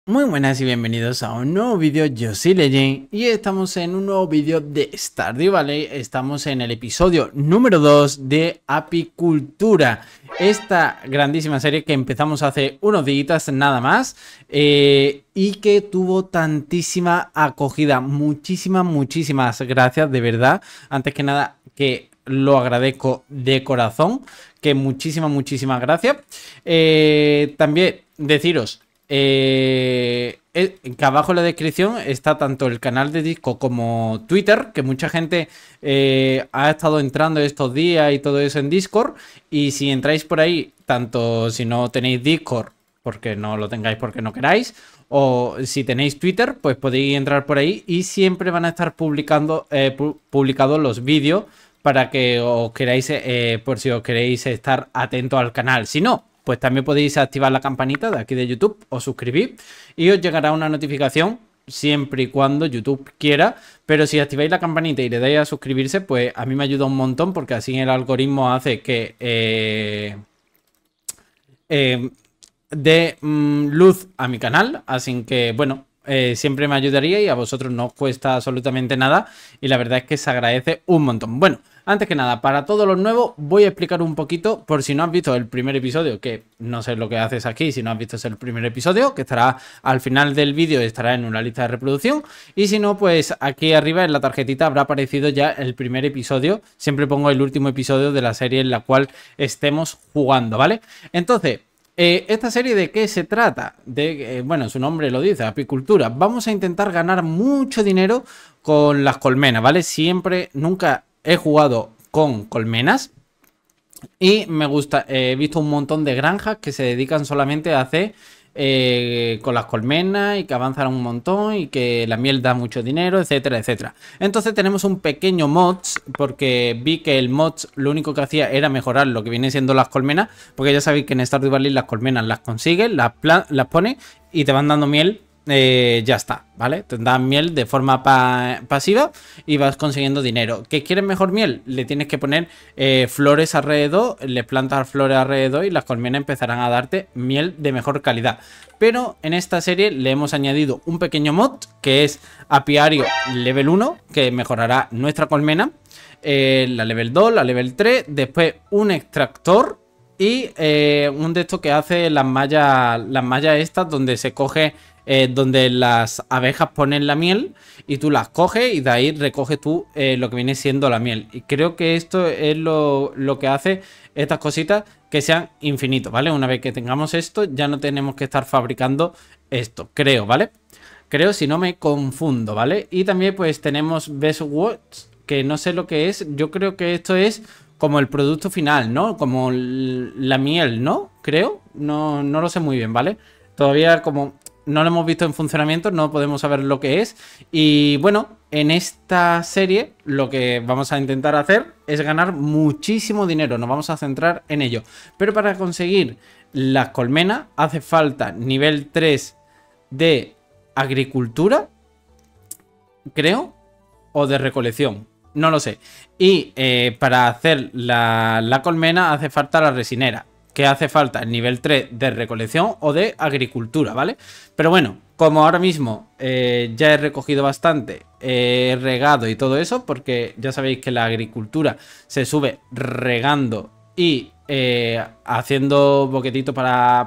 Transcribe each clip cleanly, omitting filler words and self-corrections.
Muy buenas y bienvenidos a un nuevo vídeo. Yo soy Legend y estamos en un nuevo vídeo de Stardew Valley. Estamos en el episodio número 2 de Apicultura, esta grandísima serie que empezamos hace unos días nada más y que tuvo tantísima acogida. Muchísimas gracias, de verdad. Antes que nada, que lo agradezco de corazón, que muchísimas gracias. También deciros que abajo en la descripción está tanto el canal de Discord como Twitter, que mucha gente ha estado entrando estos días y todo eso en Discord. Y si entráis por ahí, tanto si no tenéis Discord, porque no lo tengáis porque no queráis, o si tenéis Twitter, pues podéis entrar por ahí y siempre van a estar publicados los vídeos para que os queráis, por si os queréis estar atentos al canal. Si no, pues también podéis activar la campanita de aquí de YouTube o suscribir y os llegará una notificación siempre y cuando YouTube quiera. Pero si activáis la campanita y le dais a suscribirse, pues a mí me ayuda un montón, porque así el algoritmo hace que dé luz a mi canal. Así que bueno, siempre me ayudaría y a vosotros no os cuesta absolutamente nada y la verdad es que se agradece un montón. Bueno, antes que nada, para todos los nuevos voy a explicar un poquito, por si no has visto el primer episodio, que no sé lo que haces aquí si no has visto el primer episodio, que estará al final del vídeo, estará en una lista de reproducción, y si no, pues aquí arriba en la tarjetita habrá aparecido ya el primer episodio. Siempre pongo el último episodio de la serie en la cual estemos jugando, ¿vale? Entonces, ¿esta serie de qué se trata? Bueno, su nombre lo dice, apicultura. Vamos a intentar ganar mucho dinero con las colmenas, ¿vale? Nunca he jugado con colmenas y me gusta. He visto un montón de granjas que se dedican solamente a hacer con las colmenas y que avanzan un montón y que la miel da mucho dinero, etcétera. Entonces tenemos un pequeño mods, porque vi que el mods lo único que hacía era mejorar lo que viene siendo las colmenas, porque ya sabéis que en Stardew Valley las colmenas las consigues, las pones y te van dando miel. Ya está, ¿vale? Te dan miel de forma pasiva y vas consiguiendo dinero. ¿Que quieres mejor miel? Le tienes que poner flores alrededor, le plantas flores alrededor y las colmenas empezarán a darte miel de mejor calidad. Pero en esta serie le hemos añadido un pequeño mod que es apiario level 1, que mejorará nuestra colmena, la level 2, la level 3, después un extractor y un de estos que hace las mallas estas donde se coge, donde las abejas ponen la miel y tú las coges y de ahí recoges tú lo que viene siendo la miel. Y creo que esto es lo que hace estas cositas que sean infinitos, ¿vale? Una vez que tengamos esto ya no tenemos que estar fabricando esto, creo, ¿vale? Creo, si no me confundo, ¿vale? Y también pues tenemos Best Watch, que no sé lo que es. Yo creo que esto es como el producto final, ¿no? Como la miel, ¿no? Creo. No lo sé muy bien, ¿vale? Todavía como no lo hemos visto en funcionamiento, no podemos saber lo que es. Y bueno, en esta serie lo que vamos a intentar hacer es ganar muchísimo dinero. Nos vamos a centrar en ello. Pero para conseguir las colmenas hace falta nivel 3 de agricultura, creo, o de recolección. No lo sé. Y para hacer la colmena hace falta la resinera, que hace falta el nivel 3 de recolección o de agricultura, ¿vale? Pero bueno, como ahora mismo ya he recogido bastante, he regado y todo eso, porque ya sabéis que la agricultura se sube regando y haciendo boquetito para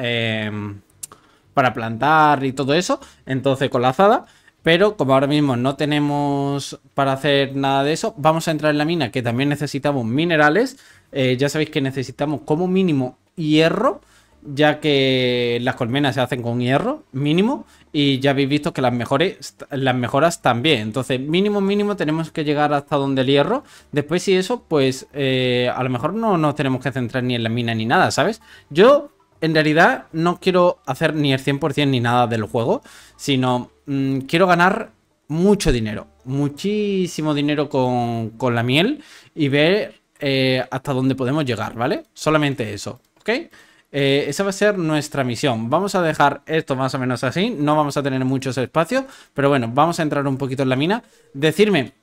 plantar y todo eso, entonces con la azada. Pero como ahora mismo no tenemos para hacer nada de eso, vamos a entrar en la mina, que también necesitamos minerales. Ya sabéis que necesitamos como mínimo hierro, ya que las colmenas se hacen con hierro mínimo. Y ya habéis visto que las mejoras también. Entonces mínimo tenemos que llegar hasta donde el hierro. Después, si eso, pues a lo mejor no nos tenemos que centrar ni en la mina ni nada, ¿sabes? Yo en realidad no quiero hacer ni el 100% ni nada del juego, sino quiero ganar mucho dinero, muchísimo dinero con la miel y ver hasta dónde podemos llegar, ¿vale? Solamente eso, ¿ok? Esa va a ser nuestra misión. Vamos a dejar esto más o menos así, no vamos a tener muchos espacios, pero bueno, vamos a entrar un poquito en la mina. Decidme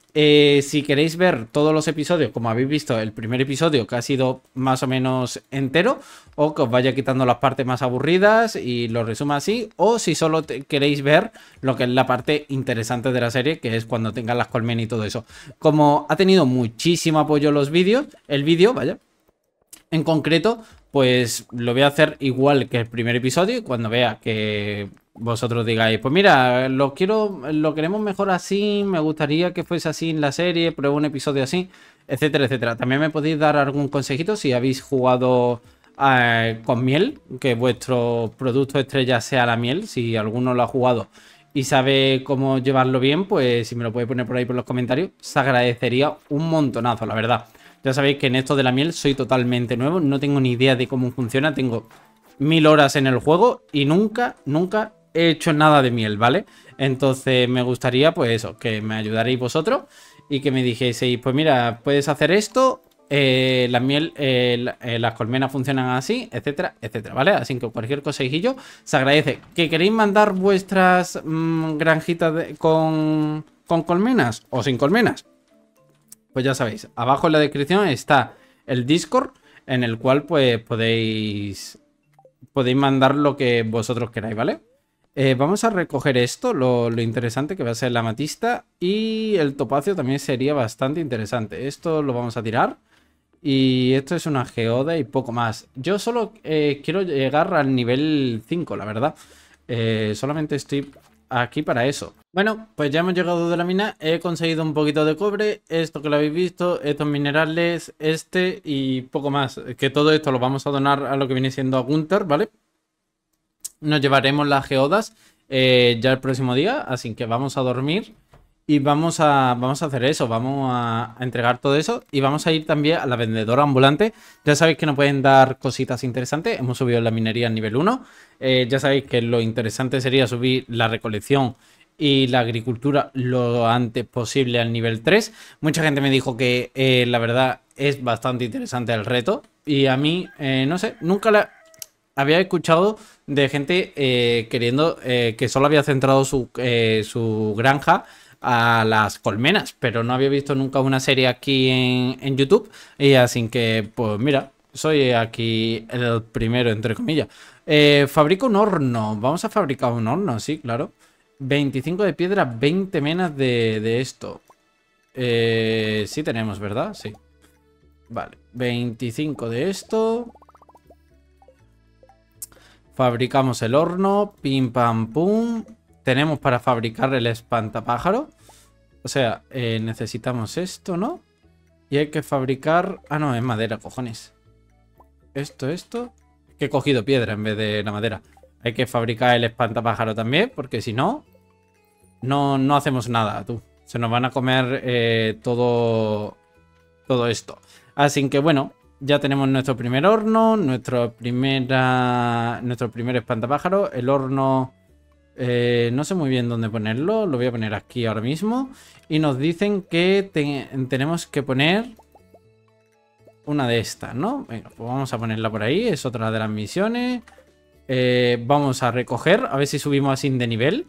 Si queréis ver todos los episodios, como habéis visto, el primer episodio que ha sido más o menos entero, o que os vaya quitando las partes más aburridas y lo resuma así, o si solo queréis ver lo que es la parte interesante de la serie, que es cuando tengan las colmenas y todo eso. Como ha tenido muchísimo apoyo los vídeos, el vídeo, vaya, en concreto, pues lo voy a hacer igual que el primer episodio y cuando vea que vosotros digáis, pues mira, lo queremos mejor así, me gustaría que fuese así en la serie, pruebo un episodio así, etcétera, etcétera. También me podéis dar algún consejito si habéis jugado con miel, que vuestro producto estrella sea la miel, si alguno lo ha jugado y sabe cómo llevarlo bien, pues si me lo puede poner por ahí por los comentarios, se agradecería un montonazo, la verdad. Ya sabéis que en esto de la miel soy totalmente nuevo, no tengo ni idea de cómo funciona, tengo 1000 horas en el juego y nunca he hecho nada de miel, ¿vale? Entonces me gustaría, pues eso, que me ayudaréis vosotros y que me dijeseis, pues mira, puedes hacer esto, la miel, las colmenas funcionan así, etcétera, etcétera, ¿vale? Así que cualquier consejillo se agradece. ¿Que queréis mandar vuestras granjitas con colmenas o sin colmenas? Pues ya sabéis, abajo en la descripción está el Discord en el cual pues podéis mandar lo que vosotros queráis, ¿vale? Vamos a recoger esto, lo interesante que va a ser la amatista y el topacio también sería bastante interesante. Esto lo vamos a tirar y esto es una geoda y poco más. Yo solo quiero llegar al nivel 5, la verdad. Solamente estoy aquí para eso. Bueno, pues ya hemos llegado de la mina, he conseguido un poquito de cobre, esto que lo habéis visto, estos minerales, este y poco más. Que todo esto lo vamos a donar a lo que viene siendo a Gunther, ¿vale? Nos llevaremos las geodas ya el próximo día, así que vamos a dormir y vamos a hacer eso, vamos a entregar todo eso y vamos a ir también a la vendedora ambulante. Ya sabéis que nos pueden dar cositas interesantes, hemos subido la minería al nivel 1, ya sabéis que lo interesante sería subir la recolección y la agricultura lo antes posible al nivel 3. Mucha gente me dijo que la verdad es bastante interesante el reto y a mí, no sé, nunca la había escuchado de gente queriendo que solo había centrado su granja a las colmenas, pero no había visto nunca una serie aquí en YouTube y así que pues mira, soy aquí el primero entre comillas. Fabrico un horno, vamos a fabricar un horno, sí, claro. 25 de piedra, 20 menas de esto. Sí tenemos, ¿verdad? Sí. Vale, 25 de esto. Fabricamos el horno, pim pam pum. Tenemos para fabricar el espantapájaro. O sea, necesitamos esto, ¿no? Y hay que fabricar... Ah, no, es madera, cojones. Esto. Que he cogido piedra en vez de la madera. Hay que fabricar el espantapájaro también, porque si no, no hacemos nada, tú. Se nos van a comer todo esto. Así que bueno, ya tenemos nuestro primer horno, nuestro primer espantapájaro. El horno, no sé muy bien dónde ponerlo. Lo voy a poner aquí ahora mismo. Y nos dicen que tenemos que poner una de estas, ¿no? Venga, pues vamos a ponerla por ahí. Es otra de las misiones. Vamos a recoger, a ver si subimos así de nivel.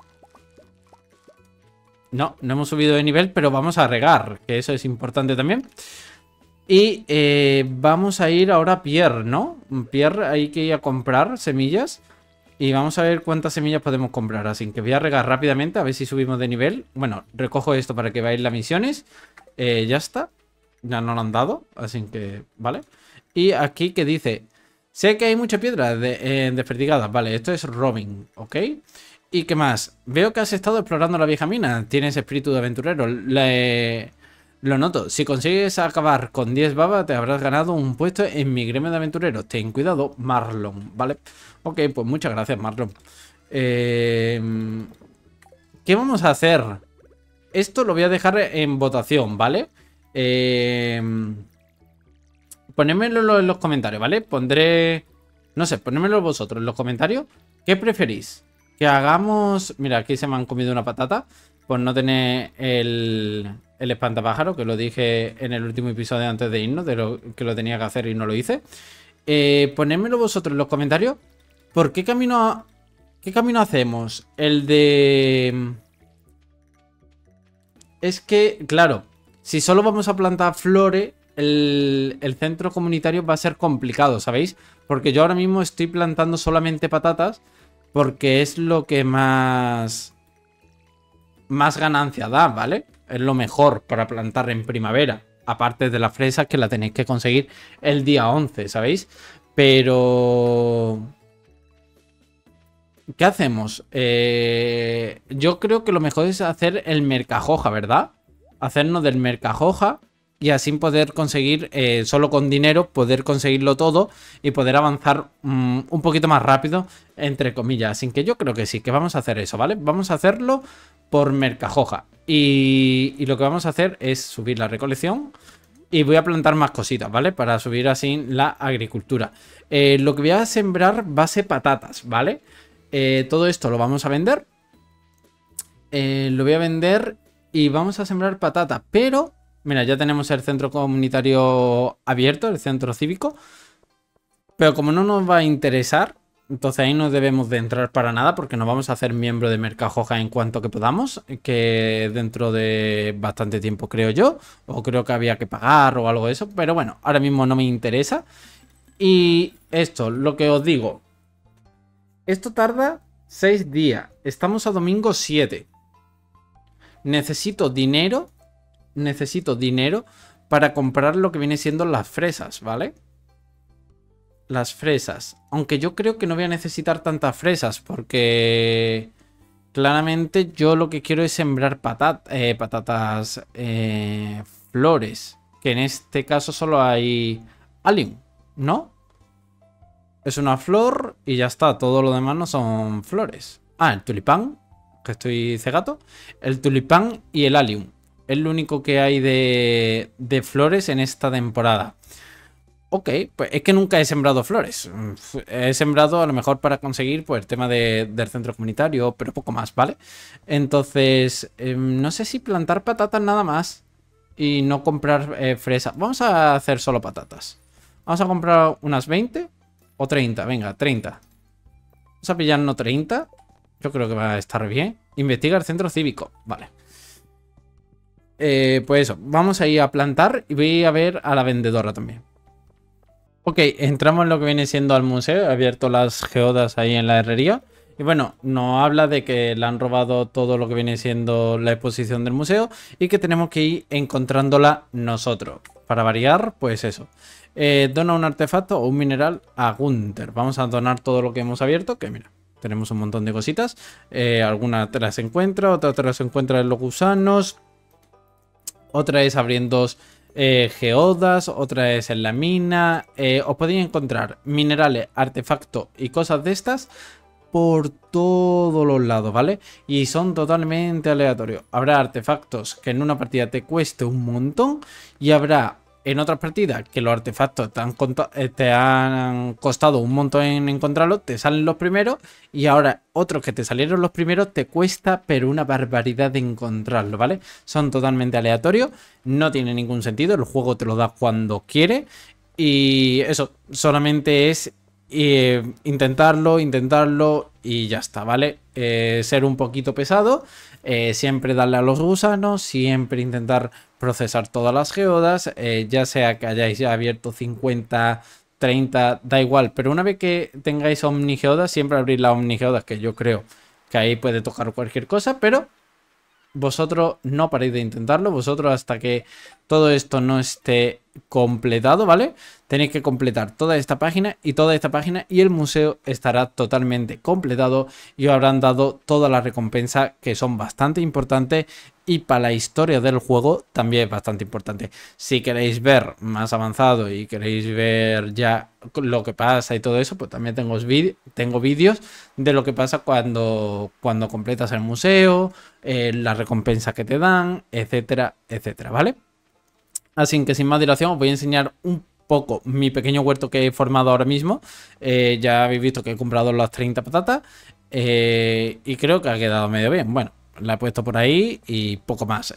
No hemos subido de nivel, pero vamos a regar, que eso es importante también. Y vamos a ir ahora a Pierre, ¿no? Pierre hay que ir a comprar semillas. Y vamos a ver cuántas semillas podemos comprar. Así que voy a regar rápidamente a ver si subimos de nivel. Bueno, recojo esto para que veáis las misiones. Ya está. Ya no lo han dado. Así que, vale. Y aquí que dice... Sé que hay mucha piedra desperdigada. Vale, esto es Robin, ¿ok? ¿Y qué más? Veo que has estado explorando la vieja mina. Tienes espíritu de aventurero. Lo noto. Si consigues acabar con 10 babas, te habrás ganado un puesto en mi gremio de aventureros. Ten cuidado, Marlon, ¿vale? Ok, pues muchas gracias, Marlon. ¿Qué vamos a hacer? Esto lo voy a dejar en votación, ¿vale? Ponedmelo en los comentarios, ¿vale? Pondré... No sé, ponedmelo vosotros en los comentarios. ¿Qué preferís? Que hagamos... Mira, aquí se me han comido una patata por no tener el espantapájaro, que lo dije en el último episodio antes de irnos, que lo tenía que hacer y no lo hice. Ponedmelo vosotros en los comentarios. ¿Por qué camino hacemos? El de... Es que, claro, Si solo vamos a plantar flores, el centro comunitario va a ser complicado, ¿sabéis? Porque yo ahora mismo estoy plantando solamente patatas porque es lo que más ganancia da, ¿vale? Es lo mejor para plantar en primavera. Aparte de las fresas que la tenéis que conseguir el día 11, ¿sabéis? Pero... ¿qué hacemos? Yo creo que lo mejor es hacer el mercajoja, ¿verdad? Hacernos del mercajoja y así poder conseguir, solo con dinero, poder conseguirlo todo y poder avanzar un poquito más rápido, entre comillas. Así que yo creo que sí, que vamos a hacer eso, ¿vale? Vamos a hacerlo por mercajoja. Y lo que vamos a hacer es subir la recolección y voy a plantar más cositas, ¿vale? Para subir así la agricultura. Lo que voy a sembrar va a ser patatas, ¿vale? Todo esto lo vamos a vender. Lo voy a vender y vamos a sembrar patatas. Pero, mira, ya tenemos el centro comunitario abierto, el centro cívico. Pero como no nos va a interesar, entonces ahí no debemos de entrar para nada porque nos vamos a hacer miembro de Mercajoja en cuanto que podamos. Que dentro de bastante tiempo, creo yo. O creo que había que pagar o algo de eso. Pero bueno, ahora mismo no me interesa. Y esto, lo que os digo. Esto tarda 6 días. Estamos a domingo 7. Necesito dinero. Necesito dinero para comprar lo que viene siendo las fresas, ¿vale? Las fresas. Aunque yo creo que no voy a necesitar tantas fresas porque... claramente yo lo que quiero es sembrar patatas... flores. Que en este caso solo hay... allium, ¿no? Es una flor y ya está. Todo lo demás no son flores. Ah, el tulipán, que estoy cegato. El tulipán y el allium. Es lo único que hay de flores en esta temporada. Ok, pues es que nunca he sembrado flores. He sembrado a lo mejor para conseguir pues, el tema del centro comunitario, pero poco más, ¿vale? Entonces, no sé si plantar patatas nada más y no comprar fresas. Vamos a hacer solo patatas. Vamos a comprar unas 20 o 30. Venga, 30. Vamos a pillarnos 30. Yo creo que va a estar bien. Investiga el centro cívico. Vale. Pues eso. Vamos a ir a plantar y voy a ver a la vendedora también. Ok, entramos en lo que viene siendo al museo. He abierto las geodas ahí en la herrería. Y bueno, nos habla de que le han robado todo lo que viene siendo la exposición del museo y que tenemos que ir encontrándola nosotros. Para variar, pues eso. Dona un artefacto o un mineral a Gunther. Vamos a donar todo lo que hemos abierto, que mira, tenemos un montón de cositas. Algunas te las encuentra, otras te las encuentra en los gusanos. Otra es abriendo geodas, otra es en la mina. Os podéis encontrar minerales, artefactos y cosas de estas por todos los lados, ¿vale? Y son totalmente aleatorios. Habrá artefactos que en una partida te cueste un montón y habrá en otras partidas que los artefactos te han costado un montón en encontrarlos, te salen los primeros y ahora otros que te salieron los primeros te cuesta pero una barbaridad de encontrarlo, ¿vale? Son totalmente aleatorios, no tiene ningún sentido, el juego te lo da cuando quiere y eso solamente es intentarlo y ya está, ¿vale? Ser un poquito pesado, siempre darle a los gusanos, siempre intentar procesar todas las geodas, ya sea que hayáis ya abierto 50, 30, da igual, pero una vez que tengáis omnigeodas, siempre abrir las omnigeodas, que yo creo que ahí puede tocar cualquier cosa, pero vosotros no paréis de intentarlo, vosotros hasta que todo esto no esté completado, ¿vale? Tenéis que completar toda esta página y el museo estará totalmente completado y os habrán dado todas las recompensas que son bastante importantes y para la historia del juego también es bastante importante. Si queréis ver más avanzado y queréis ver ya lo que pasa y todo eso, pues también tengo vídeos de lo que pasa cuando completas el museo, las recompensas que te dan, etcétera, etcétera, ¿vale? Así que sin más dilación os voy a enseñar un poco mi pequeño huerto que he formado ahora mismo. Ya habéis visto que he comprado las 30 patatas y creo que ha quedado medio bien. Bueno, la he puesto por ahí y poco más.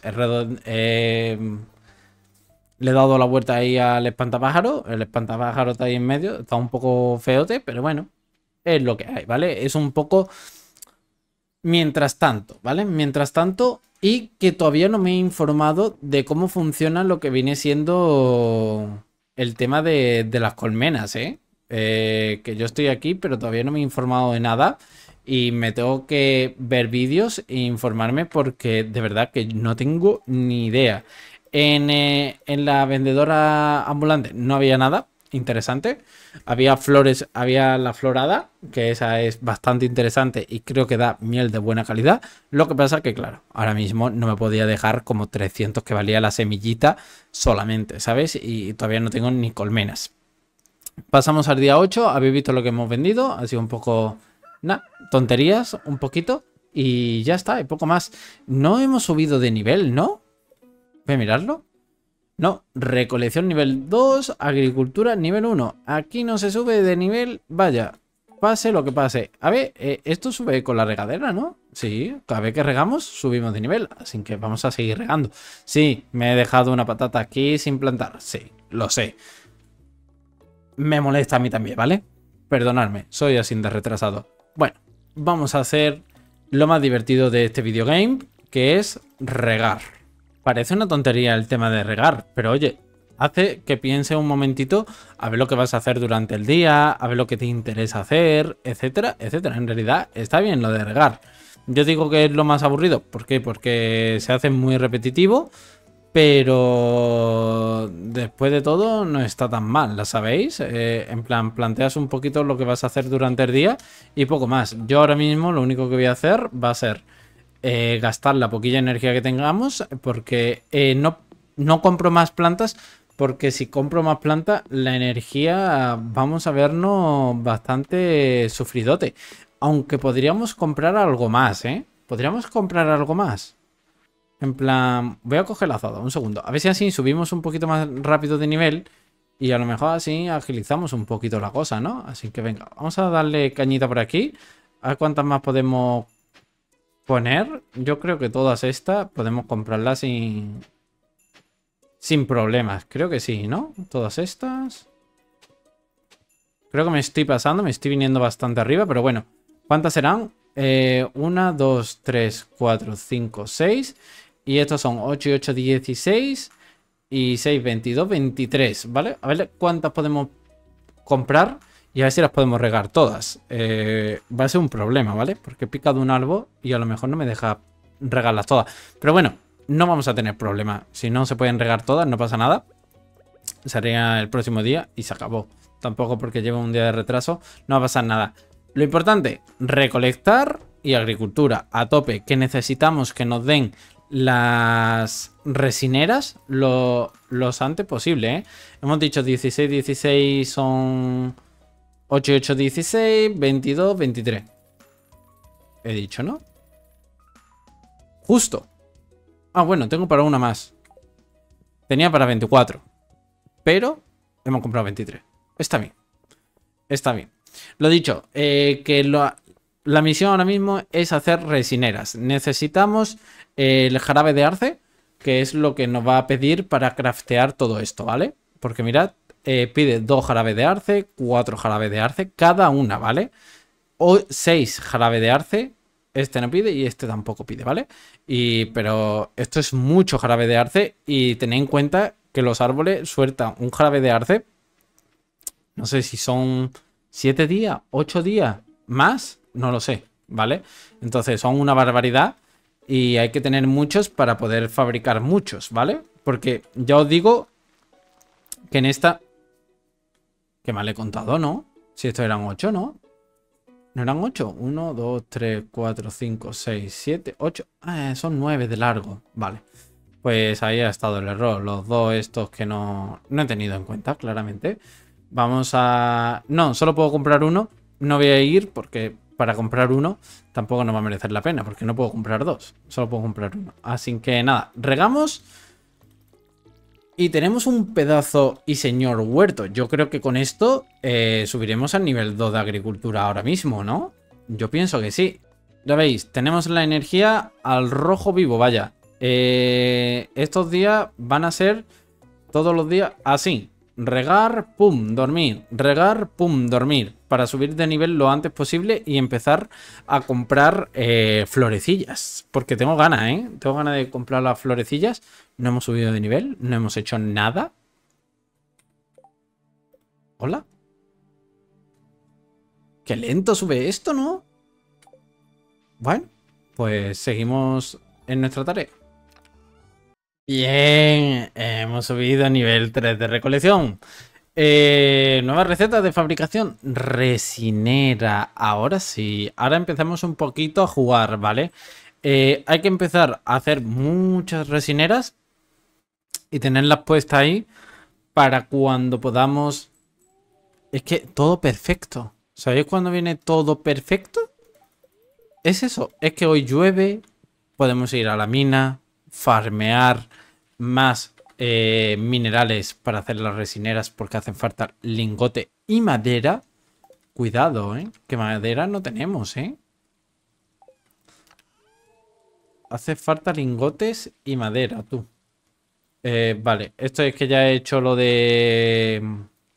Le he dado la vuelta ahí al espantapájaro. El espantapájaro está ahí en medio. Está un poco feote, pero bueno, es lo que hay, ¿vale? Es un poco mientras tanto, ¿vale? Mientras tanto, Y que todavía no me he informado de cómo funciona lo que viene siendo el tema de las colmenas, ¿eh? Que yo estoy aquí, pero todavía no me he informado de nada. Y me tengo que ver vídeos e informarme porque de verdad que no tengo ni idea. En la vendedora ambulante no había nada interesante. Había flores, había la florada, que esa es bastante interesante y creo que da miel de buena calidad. Lo que pasa que, claro, ahora mismo no me podía dejar como 300 que valía la semillita solamente, ¿sabes? Y todavía no tengo ni colmenas. Pasamos al día 8, habéis visto lo que hemos vendido, ha sido un poco, nada, tonterías, un poquito, y ya está, y poco más. No hemos subido de nivel, ¿no? Voy a mirarlo. No, recolección nivel 2, agricultura nivel 1. Aquí no se sube de nivel, vaya, pase lo que pase. A ver, esto sube con la regadera, ¿no? Sí, cada vez que regamos subimos de nivel, así que vamos a seguir regando. Sí, me he dejado una patata aquí sin plantar, sí, lo sé. Me molesta a mí también, ¿vale? Perdonadme, soy así de retrasado. Bueno, vamos a hacer lo más divertido de este videogame, que es regar. Parece una tontería el tema de regar, pero oye, hace que piense un momentito a ver lo que vas a hacer durante el día, a ver lo que te interesa hacer, etcétera, etcétera. En realidad está bien lo de regar. Yo digo que es lo más aburrido. ¿Por qué? Porque se hace muy repetitivo, pero después de todo no está tan mal, ¿la sabéis? En plan, planteas un poquito lo que vas a hacer durante el día y poco más. Yo ahora mismo lo único que voy a hacer va a ser gastar la poquilla energía que tengamos, porque no compro más plantas, porque si compro más plantas, la energía vamos a vernos bastante sufridote. Aunque podríamos comprar algo más, ¿eh? Podríamos comprar algo más. En plan, voy a coger la azada, un segundo. A ver si así subimos un poquito más rápido de nivel y a lo mejor así agilizamos un poquito la cosa, ¿no? Así que venga, vamos a darle cañita por aquí. A ver cuántas más podemos poner. Yo creo que todas estas podemos comprarlas sin problemas. Creo que sí, ¿no? Todas estas. Creo que me estoy pasando, me estoy viniendo bastante arriba, pero bueno. ¿Cuántas serán? 1, 2, 3, 4, 5, 6. Y estos son 8 y 8, 16. Y 6, 22, 23, ¿vale? A ver cuántas podemos comprar y a ver si las podemos regar todas. Va a ser un problema, ¿vale? Porque he picado un árbol y a lo mejor no me deja regarlas todas. Pero bueno, no vamos a tener problema. Si no se pueden regar todas, no pasa nada. Sería el próximo día y se acabó. Tampoco porque lleva un día de retraso, no va a pasar nada. Lo importante, recolectar y agricultura a tope. Que necesitamos que nos den las resineras lo antes posible, ¿eh? Hemos dicho 16, 16 son 8 y 8, 16, 22, 23. He dicho, ¿no? Justo. Ah, bueno, tengo para una más. Tenía para 24. Pero hemos comprado 23. Está bien. Está bien. Lo dicho, la misión ahora mismo es hacer resineras. Necesitamos el jarabe de arce, que es lo que nos va a pedir para craftear todo esto, ¿vale? Porque mirad, pide 2 jarabes de arce, 4 jarabes de arce, cada una, ¿vale? O 6 jarabes de arce. Este no pide y este tampoco pide, ¿vale? Pero esto es mucho jarabe de arce y tened en cuenta que los árboles sueltan un jarabe de arce. No sé si son 7 días, 8 días, más, no lo sé, ¿vale? Entonces son una barbaridad y hay que tener muchos para poder fabricar muchos, ¿vale? Porque ya os digo que en esta... Que mal he contado, ¿no? Si estos eran 8, ¿no? ¿No eran 8? 1, 2, 3, 4, 5, 6, 7, 8... son 9 de largo, vale. Pues ahí ha estado el error. Los dos estos que no he tenido en cuenta, claramente. Vamos a... No, solo puedo comprar uno. No voy a ir porque para comprar uno tampoco nos va a merecer la pena. Porque no puedo comprar dos. Solo puedo comprar uno. Así que nada, regamos. Y tenemos un pedazo y señor huerto. Yo creo que con esto subiremos al nivel 2 de agricultura ahora mismo, ¿no? Yo pienso que sí. Ya veis, tenemos la energía al rojo vivo, vaya. Estos días van a ser todos los días así. regar, pum, dormir, regar, pum, dormir, para subir de nivel lo antes posible y empezar a comprar florecillas, porque tengo ganas, ¿eh? Tengo ganas de comprar las florecillas. No hemos subido de nivel, no hemos hecho nada. Hola. Qué lento sube esto, ¿no? Bueno, pues seguimos en nuestra tarea. Bien, hemos subido a nivel 3 de recolección. Nueva receta de fabricación resinera. Ahora sí, ahora empezamos un poquito a jugar, ¿vale? Hay que empezar a hacer muchas resineras y tenerlas puestas ahí para cuando podamos... Es que todo perfecto. ¿Sabéis cuándo viene todo perfecto? Es eso, es que hoy llueve, podemos ir a la mina, farmear más minerales para hacer las resineras porque hacen falta lingote y madera. Cuidado, que madera no tenemos, Hace falta lingotes y madera, tú. Vale, esto es que ya he hecho lo de...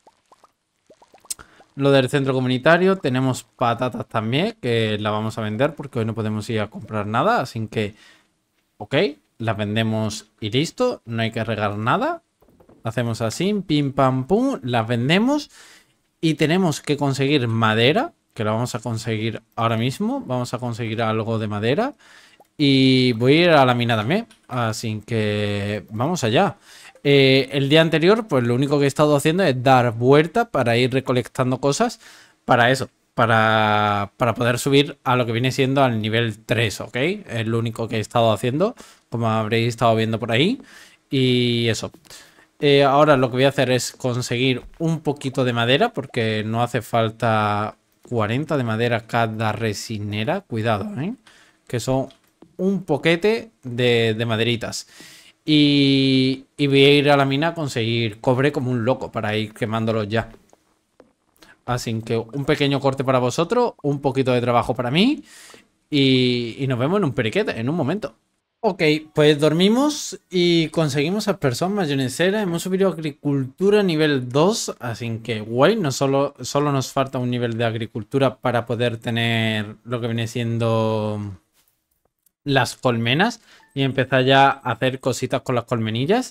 Lo del centro comunitario. Tenemos patatas también, que las vamos a vender porque hoy no podemos ir a comprar nada. Así que, ok, las vendemos y listo. No hay que regar nada. Hacemos así, pim pam pum, las vendemos. Y tenemos que conseguir madera, que la vamos a conseguir ahora mismo. Vamos a conseguir algo de madera. Y voy a ir a la mina también. Así que vamos allá. El día anterior, pues lo único que he estado haciendo es dar vuelta para ir recolectando cosas para eso. Para poder subir a lo que viene siendo al nivel 3, ¿ok? Es lo único que he estado haciendo, como habréis estado viendo por ahí. Y eso. Ahora lo que voy a hacer es conseguir un poquito de madera, porque no hace falta 40 de madera cada resinera. Cuidado, que son un poquete de maderitas. Y voy a ir a la mina a conseguir cobre como un loco para ir quemándolos ya. Así que un pequeño corte para vosotros, un poquito de trabajo para mí. Y nos vemos en un periquete, en un momento. Ok, pues dormimos y conseguimos aspersor mayonesera. Hemos subido agricultura nivel 2, así que guay. No solo nos falta un nivel de agricultura para poder tener lo que viene siendo las colmenas y empezar ya a hacer cositas con las colmenillas.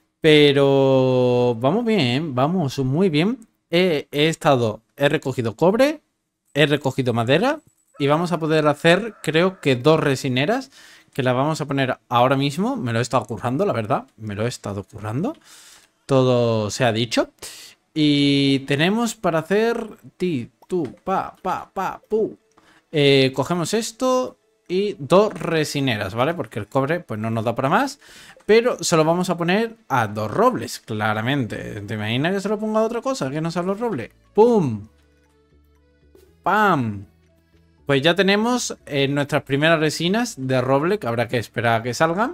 Pero vamos bien, vamos muy bien. He recogido cobre, he recogido madera y vamos a poder hacer, creo que 2 resineras que las vamos a poner ahora mismo. Me lo he estado currando, la verdad, me lo he estado currando. Todo se ha dicho. Y tenemos para hacer ti, tu, pa, pu. Cogemos esto y 2 resineras, ¿vale? Porque el cobre pues no nos da para más. Pero se lo vamos a poner a 2 robles, claramente. ¿Te imaginas que se lo ponga a otra cosa que no sea los robles? ¡Pum! ¡Pam! Pues ya tenemos nuestras primeras resinas de roble, que habrá que esperar a que salgan.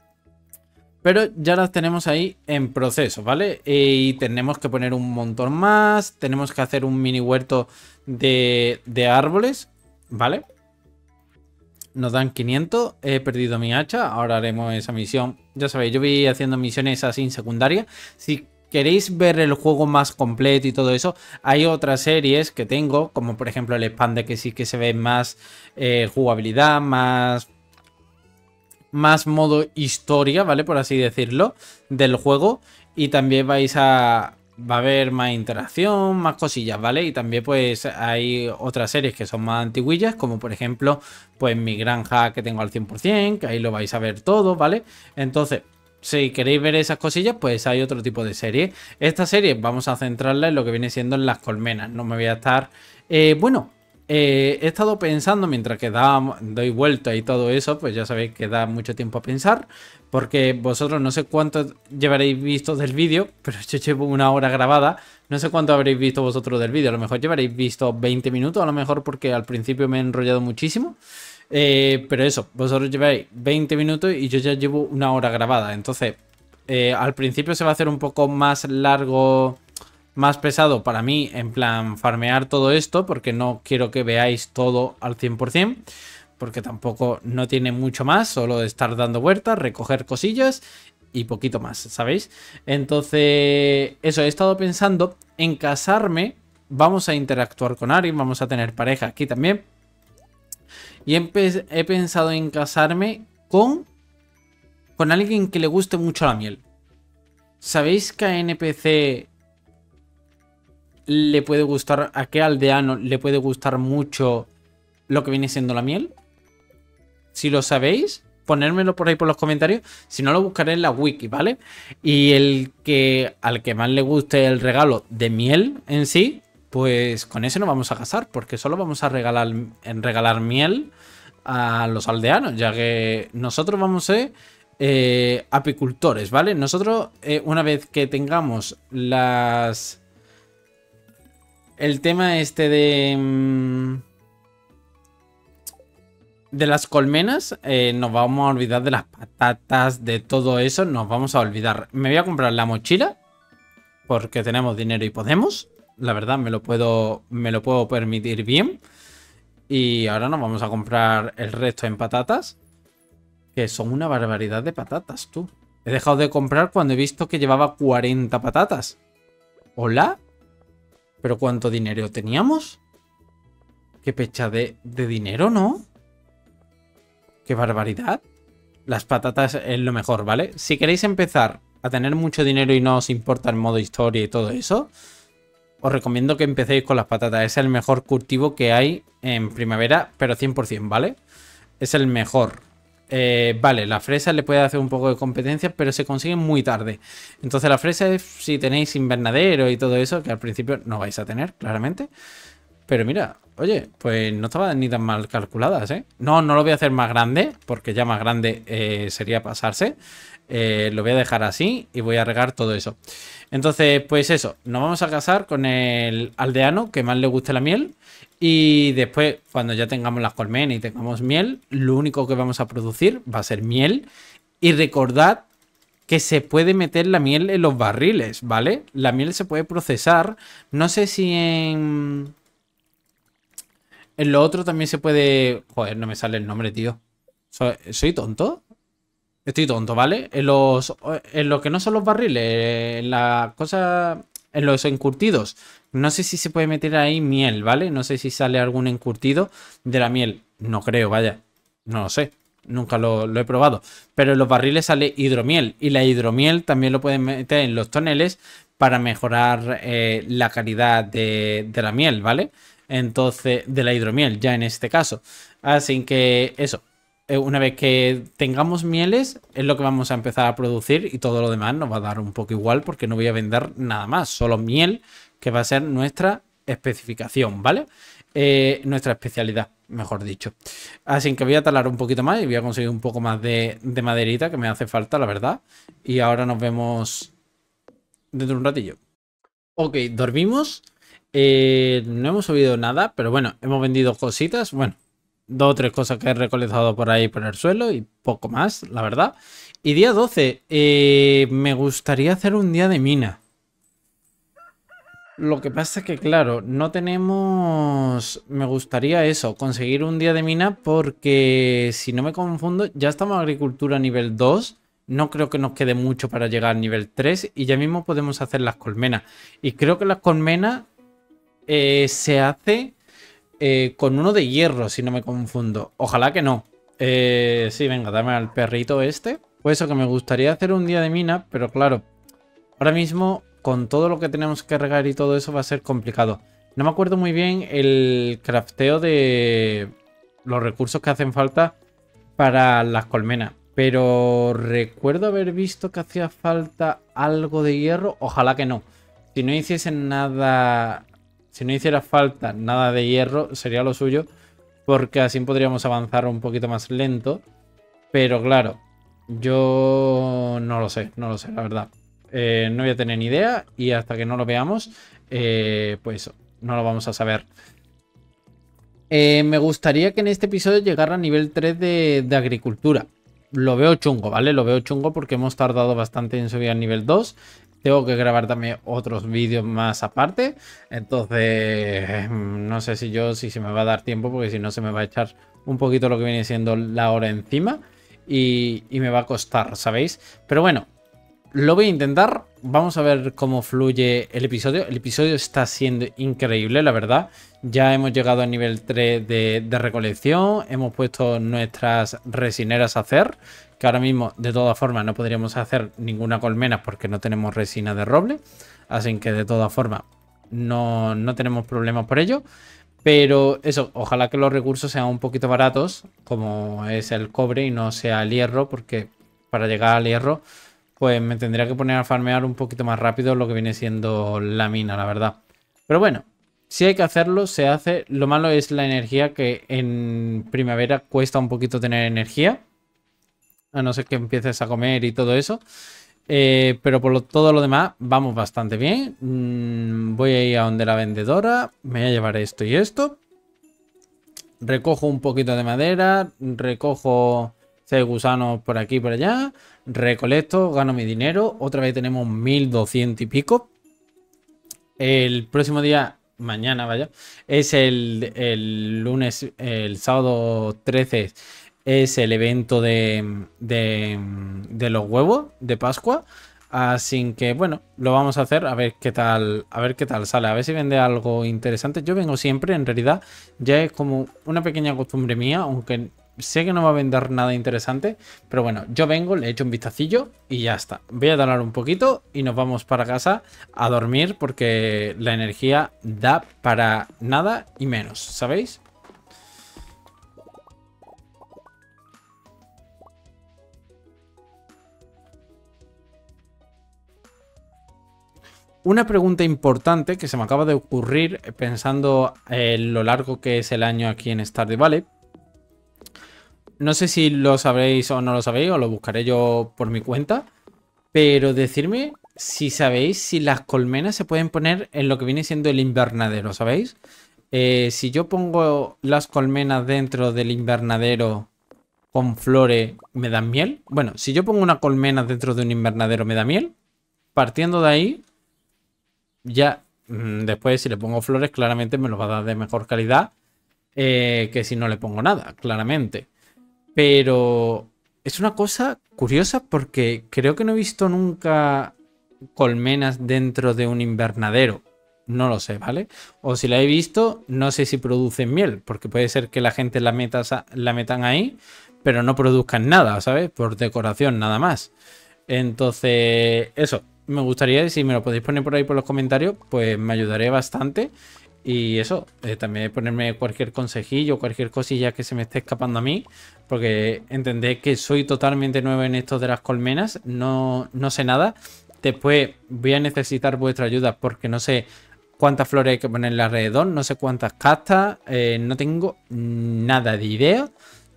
Pero ya las tenemos ahí en proceso, ¿vale? Y tenemos que poner un montón más. Tenemos que hacer un mini huerto de árboles, ¿vale? Nos dan 500. He perdido mi hacha. Ahora haremos esa misión. Ya sabéis, yo voy haciendo misiones así secundarias. Si queréis ver el juego más completo y todo eso, hay otras series que tengo, como por ejemplo el Expande, que sí que se ve más jugabilidad, más modo historia, ¿vale? Por así decirlo, del juego. Y también va a haber más interacción, más cosillas, ¿vale? Y también pues hay otras series que son más antiguillas, como por ejemplo, pues mi granja que tengo al 100%, que ahí lo vais a ver todo, ¿vale? Entonces, si queréis ver esas cosillas, pues hay otro tipo de serie. Esta serie vamos a centrarla en lo que viene siendo en las colmenas. No me voy a estar... he estado pensando mientras que doy vuelta y todo eso, pues ya sabéis que da mucho tiempo a pensar, porque vosotros no sé cuánto llevaréis visto del vídeo, pero yo llevo 1 hora grabada, no sé cuánto habréis visto vosotros del vídeo, a lo mejor llevaréis visto 20 minutos, a lo mejor porque al principio me he enrollado muchísimo, pero eso, vosotros lleváis 20 minutos y yo ya llevo 1 hora grabada, entonces al principio se va a hacer un poco más largo, más pesado para mí, en plan farmear todo esto, porque no quiero que veáis todo al 100%, porque tampoco no tiene mucho más, solo estar dando vueltas, recoger cosillas y poquito más, ¿sabéis? Entonces, eso, he estado pensando en casarme. Vamos a interactuar con alguien, vamos a tener pareja aquí también. Y he pensado en casarme con alguien que le guste mucho la miel. ¿Sabéis que a NPC le puede gustar, a qué aldeano le puede gustar mucho lo que viene siendo la miel? Si lo sabéis, ponérmelo por ahí por los comentarios. Si no, lo buscaré en la wiki, ¿vale? Y al que más le guste el regalo de miel en sí, pues con ese nos vamos a casar, porque solo vamos a regalar miel a los aldeanos, ya que nosotros vamos a ser apicultores, ¿vale? Nosotros, una vez que tengamos el tema este de las colmenas, nos vamos a olvidar de las patatas, de todo eso, nos vamos a olvidar. Me voy a comprar la mochila, porque tenemos dinero y podemos. La verdad, me lo puedo permitir bien. Y ahora nos vamos a comprar el resto en patatas, que son una barbaridad de patatas, tú. He dejado de comprar cuando he visto que llevaba 40 patatas. ¿Hola? ¿Pero cuánto dinero teníamos? ¿Qué pecha de dinero, no? ¡Qué barbaridad! Las patatas es lo mejor, ¿vale? Si queréis empezar a tener mucho dinero y no os importa el modo historia y todo eso, os recomiendo que empecéis con las patatas. Es el mejor cultivo que hay en primavera, pero 100%, ¿vale? Es el mejor. Vale, la fresa le puede hacer un poco de competencia, pero se consigue muy tarde. Entonces la fresa es si tenéis invernadero y todo eso, que al principio no vais a tener, claramente. Pero mira, oye, pues no estaban ni tan mal calculadas, ¿eh? No lo voy a hacer más grande, porque ya más grande sería pasarse. Lo voy a dejar así y voy a regar todo eso. Entonces, pues eso, nos vamos a casar con el aldeano que más le guste la miel. Y después, cuando ya tengamos las colmenas y tengamos miel, lo único que vamos a producir va a ser miel. Y recordad que se puede meter la miel en los barriles, ¿vale? La miel se puede procesar. No sé si en lo otro también se puede... Joder, no me sale el nombre, tío. ¿Soy tonto? Estoy tonto, ¿vale? En lo que no son los barriles, en la cosa... En los encurtidos. No sé si se puede meter ahí miel, ¿vale? No sé si sale algún encurtido de la miel. No creo, vaya. No lo sé. Nunca lo he probado. Pero en los barriles sale hidromiel. Y la hidromiel también lo pueden meter en los toneles para mejorar la calidad de la miel, ¿vale? Entonces, de la hidromiel, ya en este caso. Así que eso. Una vez que tengamos mieles, es lo que vamos a empezar a producir y todo lo demás nos va a dar un poco igual porque no voy a vender nada más, solo miel, que va a ser nuestra especificación, ¿vale? Nuestra especialidad, mejor dicho. Así que voy a talar un poquito más y voy a conseguir un poco más de maderita que me hace falta, la verdad. Y ahora nos vemos dentro de un ratillo. Ok, dormimos. No hemos subido nada, pero bueno, hemos vendido cositas, bueno. 2 o 3 cosas que he recolectado por ahí por el suelo y poco más, la verdad. Y día 12, me gustaría hacer un día de mina. Lo que pasa es que, claro, no tenemos... Me gustaría eso, conseguir un día de mina porque, si no me confundo, ya estamos en agricultura nivel 2. No creo que nos quede mucho para llegar al nivel 3 y ya mismo podemos hacer las colmenas. Y creo que las colmenas se hace... con uno de hierro, si no me confundo. Ojalá que no. Sí, venga, dame al perrito este. Pues eso, que me gustaría hacer un día de mina, pero claro, ahora mismo, con todo lo que tenemos que regar y todo eso, va a ser complicado. No me acuerdo muy bien el crafteo de los recursos que hacen falta para las colmenas. Pero recuerdo haber visto que hacía falta algo de hierro. Ojalá que no. Si no hiciesen nada... Si no hiciera falta nada de hierro, sería lo suyo, porque así podríamos avanzar un poquito más lento. Pero claro, yo no lo sé, la verdad. No voy a tener ni idea y hasta que no lo veamos, pues no lo vamos a saber. Me gustaría que en este episodio llegara a nivel 3 de agricultura. Lo veo chungo, ¿vale? Lo veo chungo porque hemos tardado bastante en subir al nivel 2. Tengo que grabar también otros vídeos más aparte. Entonces, no sé si se me va a dar tiempo, porque si no se me va a echar un poquito lo que viene siendo la hora encima. Y me va a costar, ¿sabéis? Pero bueno, Lo voy a intentar. Vamos a ver cómo fluye el episodio. El episodio está siendo increíble, la verdad. Ya hemos llegado al nivel 3 de recolección. Hemos puesto nuestras resineras a hacer. Que ahora mismo, de todas formas, no podríamos hacer ninguna colmena porque no tenemos resina de roble. Así que, de todas formas, no tenemos problemas por ello. Pero eso, ojalá que los recursos sean un poquito baratos, como es el cobre y no sea el hierro, porque para llegar al hierro, pues me tendría que poner a farmear un poquito más rápido lo que viene siendo la mina, la verdad. Pero bueno, si hay que hacerlo, se hace. Lo malo es la energía, que en primavera cuesta un poquito tener energía, a no ser que empieces a comer y todo eso. Pero por todo lo demás vamos bastante bien. Voy a ir a donde la vendedora. Me voy a llevar esto y esto. Recojo un poquito de madera. Recojo 6 gusanos por aquí y por allá. Recolecto, gano mi dinero. Otra vez tenemos 1200 y pico. El próximo día, mañana vaya, es el lunes, el sábado 13. Es el evento de los huevos de Pascua. Así que bueno, lo vamos a hacer a ver qué tal sale, a ver si vende algo interesante. Yo vengo siempre, en realidad, ya es como una pequeña costumbre mía, aunque sé que no va a vender nada interesante, pero bueno, yo vengo, le echo un vistacillo y ya está. Voy a donar un poquito y nos vamos para casa a dormir porque la energía da para nada y menos, ¿sabéis? Una pregunta importante que se me acaba de ocurrir pensando en lo largo que es el año aquí en Stardew Valley. No sé si lo sabréis o no lo sabéis, o lo buscaré yo por mi cuenta. Pero decirme si sabéis si las colmenas se pueden poner en lo que viene siendo el invernadero, ¿sabéis? Si yo pongo las colmenas dentro del invernadero con flores, ¿me dan miel? Bueno, si yo pongo una colmena dentro de un invernadero, ¿me da miel? Partiendo de ahí, ya después si le pongo flores, claramente me lo va a dar de mejor calidad que si no le pongo nada, claramente. Pero es una cosa curiosa porque creo que no he visto nunca colmenas dentro de un invernadero. No lo sé, ¿vale? O si la he visto, no sé si producen miel, porque puede ser que la gente la metan ahí, pero no produzcan nada, ¿sabes? Por decoración, nada más. Entonces, eso, me gustaría, si me lo podéis poner por ahí por los comentarios, pues me ayudaría bastante. Y eso, también ponerme cualquier consejillo, cualquier cosilla que se me esté escapando a mí, porque entended que soy totalmente nuevo en esto de las colmenas, no sé nada. Después voy a necesitar vuestra ayuda porque no sé cuántas flores hay que ponerle alrededor, no sé cuántas castas, no tengo nada de idea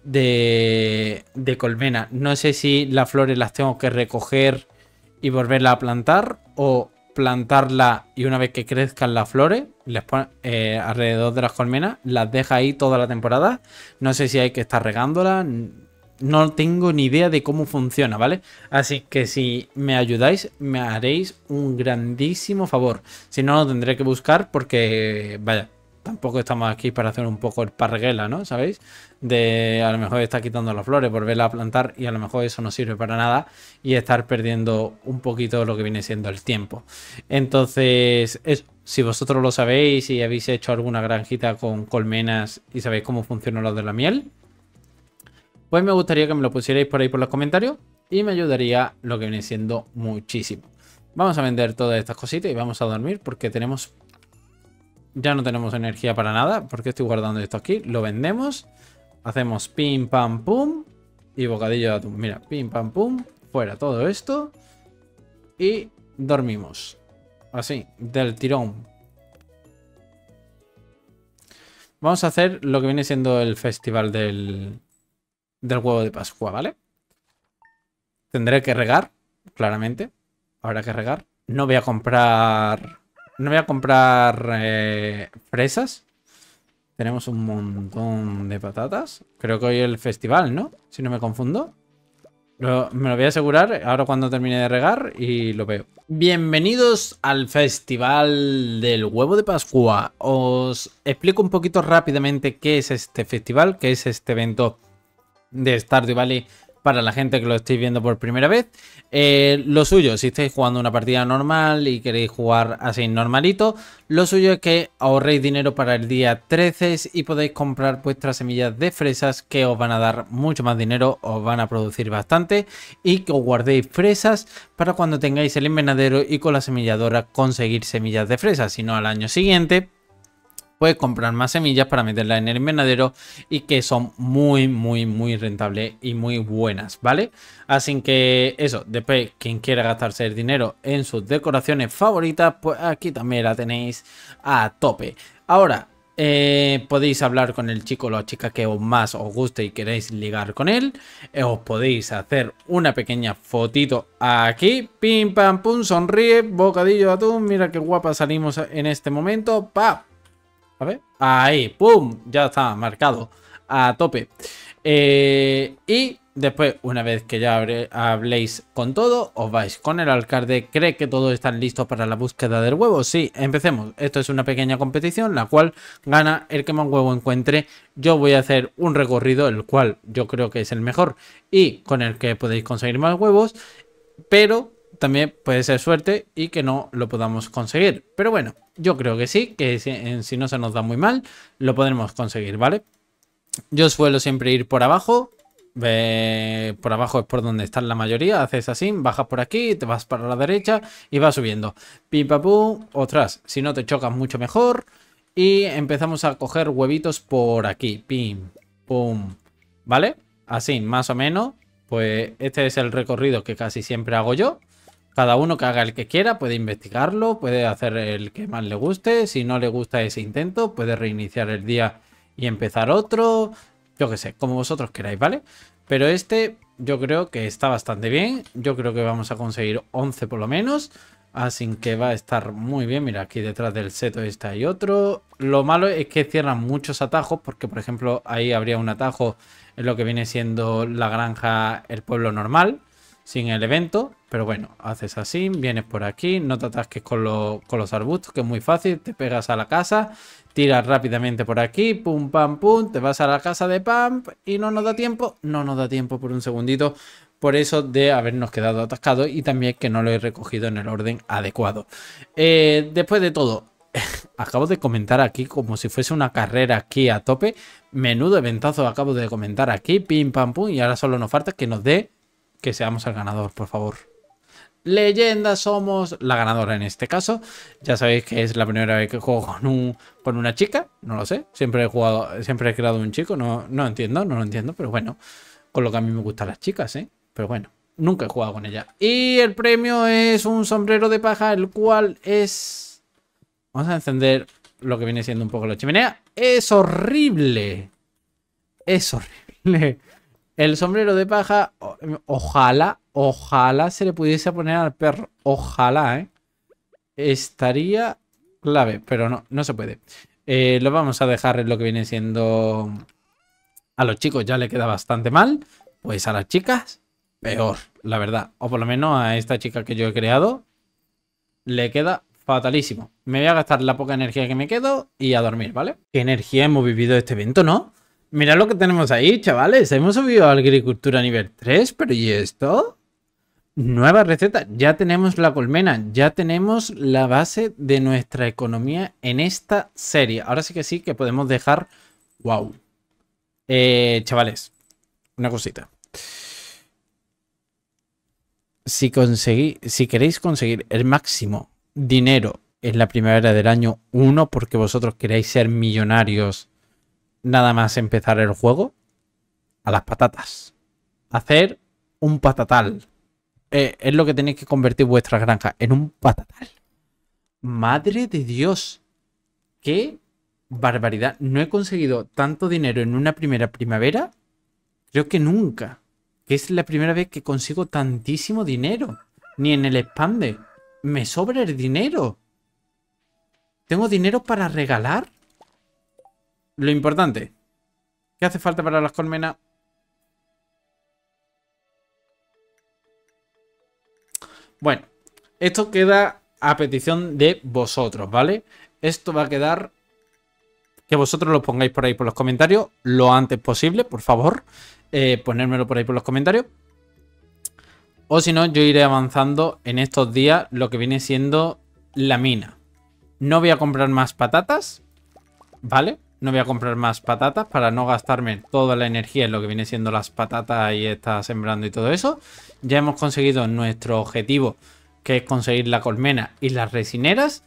de colmena. No sé si las flores las tengo que recoger y volverla a plantar, o plantarla y una vez que crezcan las flores, les pone alrededor de las colmenas, las deja ahí toda la temporada. No sé si hay que estar regándolas. No tengo ni idea de cómo funciona, ¿vale? Así que si me ayudáis, me haréis un grandísimo favor. Si no, lo tendré que buscar porque, vaya, tampoco estamos aquí para hacer un poco el parguela, ¿no? ¿Sabéis? De a lo mejor estar quitando las flores, volverla a plantar y a lo mejor eso no sirve para nada y estar perdiendo un poquito lo que viene siendo el tiempo. Entonces, si vosotros lo sabéis y habéis hecho alguna granjita con colmenas y sabéis cómo funciona lo de la miel, pues me gustaría que me lo pusierais por ahí por los comentarios y me ayudaría lo que viene siendo muchísimo. Vamos a vender todas estas cositas y vamos a dormir porque tenemos... Ya no tenemos energía para nada. ¿Por qué estoy guardando esto aquí? Lo vendemos. Hacemos pim, pam, pum. Y bocadillo de atún. Mira, pim, pam, pum. Fuera todo esto. Y dormimos. Así, del tirón. Vamos a hacer lo que viene siendo el festival del huevo de Pascua, ¿vale? Tendré que regar, claramente. Habrá que regar. No voy a comprar... No voy a comprar fresas. Tenemos un montón de patatas. Creo que hoy es el festival, ¿no? Si no me confundo. Me lo voy a asegurar ahora cuando termine de regar y lo veo. Bienvenidos al festival del huevo de Pascua. Os explico un poquito rápidamente qué es este festival, qué es este evento de Stardew Valley para la gente que lo estéis viendo por primera vez. Lo suyo, si estáis jugando una partida normal y queréis jugar así normalito, lo suyo es que ahorréis dinero para el día 13 y podéis comprar vuestras semillas de fresas que os van a dar mucho más dinero, os van a producir bastante, y que os guardéis fresas para cuando tengáis el invernadero y con la semilladora conseguir semillas de fresas, si no al año siguiente puedes comprar más semillas para meterlas en el invernadero y que son muy rentables y muy buenas, ¿vale? Así que eso, después quien quiera gastarse el dinero en sus decoraciones favoritas, pues aquí también la tenéis a tope. Ahora, podéis hablar con el chico o la chica que más os guste y queréis ligar con él. Os podéis hacer una pequeña fotito aquí. Pim, pam, pum, sonríe, bocadillo de atún. Mira qué guapa salimos en este momento. ¡Pa! A ver, ahí, ¡pum! Ya está marcado a tope. Y después, una vez que ya habléis con todo, os vais con el alcalde. ¿Cree que todos están listos para la búsqueda del huevo? Sí, empecemos. Esto es una pequeña competición, la cual gana el que más huevo encuentre. Yo voy a hacer un recorrido, el cual yo creo que es el mejor y con el que podéis conseguir más huevos, pero también puede ser suerte y que no lo podamos conseguir. Pero bueno, yo creo que sí, que si no se nos da muy mal, lo podremos conseguir, ¿vale? Yo suelo siempre ir por abajo. Por abajo es por donde están la mayoría. Haces así, bajas por aquí, te vas para la derecha y vas subiendo. Pim, pam, pum, otras. Si no te chocas mucho mejor. Y empezamos a coger huevitos por aquí. Pim, pum. ¿Vale? Así, más o menos. Pues este es el recorrido que casi siempre hago yo. Cada uno que haga el que quiera, puede investigarlo, puede hacer el que más le guste. Si no le gusta ese intento, puede reiniciar el día y empezar otro. Yo qué sé, como vosotros queráis, ¿vale? Pero este yo creo que está bastante bien. Yo creo que vamos a conseguir 11 por lo menos. Así que va a estar muy bien. Mira, aquí detrás del seto este hay otro. Lo malo es que cierran muchos atajos porque, por ejemplo, ahí habría un atajo en lo que viene siendo la granja, el pueblo normal, sin el evento. Pero bueno, haces así, vienes por aquí, no te atasques con los arbustos, que es muy fácil. Te pegas a la casa, tiras rápidamente por aquí, pum, pam, pum, te vas a la casa de Pam y no nos da tiempo. No nos da tiempo por un segundito, por eso de habernos quedado atascados y también que no lo he recogido en el orden adecuado. Después de todo, acabo de comentar aquí como si fuese una carrera aquí a tope. Menudo eventazo acabo de comentar aquí, pim, pam, pum, y ahora solo nos falta que nos dé que seamos el ganador, por favor. Leyenda, somos la ganadora en este caso. Ya sabéis que es la primera vez que juego con una chica. No lo sé. Siempre he creado un chico. No lo entiendo. Pero bueno, con lo que a mí me gustan las chicas, ¿eh? Pero bueno, nunca he jugado con ella. Y el premio es un sombrero de paja, el cual es... Vamos a encender lo que viene siendo un poco la chimenea. ¡Es horrible! Es horrible. El sombrero de paja, ojalá se le pudiese poner al perro. Ojalá, ¿eh? Estaría clave, pero no se puede. Lo vamos a dejar en lo que viene siendo... A los chicos ya le queda bastante mal. Pues a las chicas, peor, la verdad. O por lo menos a esta chica que yo he creado, le queda fatalísimo. Me voy a gastar la poca energía que me quedo y a dormir, ¿vale? ¿Qué energía hemos vivido este evento, no? Mirad lo que tenemos ahí, chavales. Hemos subido a agricultura nivel 3, pero ¿y esto? Nueva receta. Ya tenemos la colmena. Ya tenemos la base de nuestra economía en esta serie. Ahora sí que podemos dejar... ¡Wow! Chavales, una cosita. Si queréis conseguir el máximo dinero en la primavera del año 1 porque vosotros queréis ser millonarios nada más empezar el juego, a las patatas. Hacer un patatal. Es lo que tenéis que convertir vuestra granja en un patatal. Madre de Dios. ¡Qué barbaridad! No he conseguido tanto dinero en una primera primavera. Creo que nunca. Que es la primera vez que consigo tantísimo dinero. Ni en el expande. Me sobra el dinero. ¿Tengo dinero para regalar? Lo importante. ¿Qué hace falta para las colmenas? Bueno, esto queda a petición de vosotros, ¿vale? Esto va a quedar que vosotros lo pongáis por ahí por los comentarios lo antes posible, por favor. Ponérmelo por ahí por los comentarios. O si no, yo iré avanzando en estos días lo que viene siendo la mina. No voy a comprar más patatas, ¿vale? No voy a comprar más patatas para no gastarme toda la energía en lo que viene siendo las patatas y está sembrando y todo eso. Ya hemos conseguido nuestro objetivo, que es conseguir la colmena y las resineras.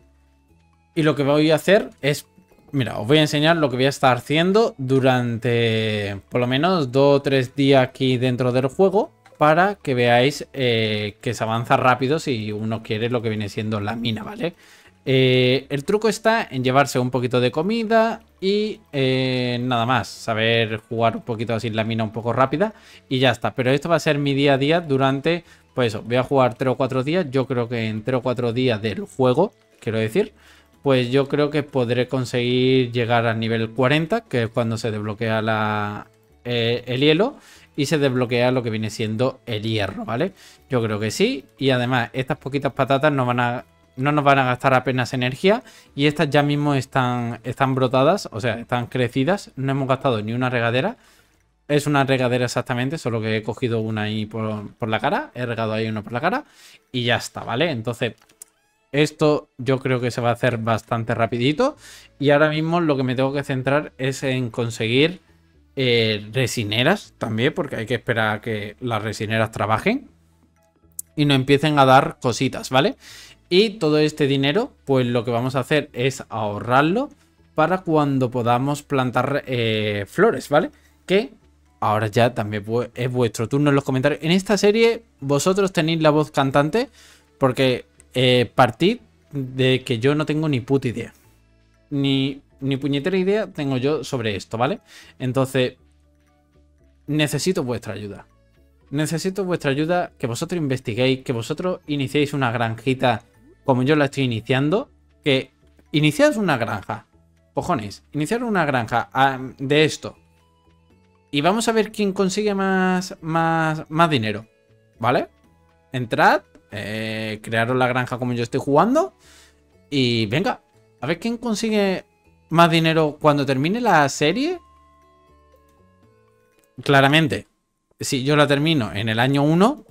Y lo que voy a hacer es... Mira, os voy a enseñar lo que voy a estar haciendo durante por lo menos 2 o 3 días aquí dentro del juego, para que veáis que se avanza rápido si uno quiere lo que viene siendo la mina, ¿vale? El truco está en llevarse un poquito de comida y nada más, saber jugar un poquito así la mina un poco rápida y ya está. Pero esto va a ser mi día a día durante, pues eso, voy a jugar 3 o 4 días. Yo creo que en 3 o 4 días del juego, quiero decir, pues yo creo que podré conseguir llegar al nivel 40, que es cuando se desbloquea el hielo y se desbloquea lo que viene siendo el hierro, ¿vale? Yo creo que sí. Y además, estas poquitas patatas no nos van a gastar apenas energía. Y estas ya mismo están brotadas, o sea, están crecidas. No hemos gastado ni una regadera. Es una regadera exactamente, solo que he cogido una ahí por la cara. He regado ahí una por la cara y ya está, ¿vale? Entonces... esto yo creo que se va a hacer bastante rapidito. Y ahora mismo lo que me tengo que centrar es en conseguir resineras también, porque hay que esperar a que las resineras trabajen y nos empiecen a dar cositas, ¿vale? Y todo este dinero, pues lo que vamos a hacer es ahorrarlo para cuando podamos plantar flores, ¿vale? Que ahora ya también es vuestro turno en los comentarios. En esta serie vosotros tenéis la voz cantante, porque... partid de que yo no tengo ni puta idea. Ni puñetera idea tengo yo sobre esto, ¿vale? Entonces, necesito vuestra ayuda. Necesito vuestra ayuda, que vosotros investiguéis, que vosotros iniciéis una granjita como yo la estoy iniciando. Que iniciáis una granja. Cojones, iniciar una granja de esto. Y vamos a ver quién consigue más dinero, ¿vale? Entrad. Crearos la granja como yo estoy jugando. Y venga, a ver quién consigue más dinero cuando termine la serie. Claramente, si yo la termino en el año 1,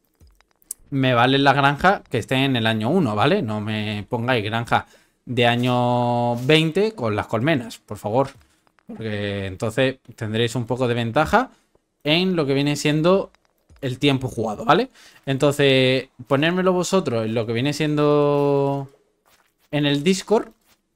me vale la granja que esté en el año 1, ¿vale? No me pongáis granja de año 20 con las colmenas, por favor. Porque entonces tendréis un poco de ventaja en lo que viene siendo... el tiempo jugado, ¿vale? Entonces, ponérmelo vosotros en lo que viene siendo en el Discord,